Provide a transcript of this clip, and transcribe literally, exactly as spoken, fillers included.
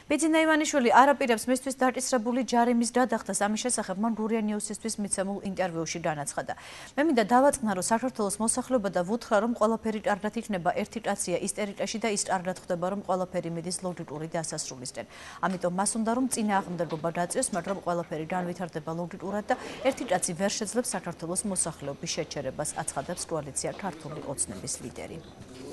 ბიძინა ივანიშვილი არ აპირებს მისთვის დაკისრებული ჯარიმის გადახდას, ამის შესახებ მან გურია ნიუსისთვის მიცემულ ინტერვიუში განაცხადა. მე მინდა დავაწყნარო საქართველოს მოსახლეობა და ვუთხრა, რომ ყველაფერი კარგად იქნება, ერთი კაცია ისტერიკაში და ის კარგად ხვდება, რომ ყველაფერი მიდის ლოგიკური დასასრულისკენ. ამიტომ მას უნდა რომ წინააღმდეგობა დაწიოს, მაგრამ ყველაფერი განვითარდება ლოგიკურად და ერთი კაცი ვერ შეძლებს საქართველოს მოსახლეობის შეჩერებას, აცხადებს კოალიცია ქართული ოცნების ლიდერი.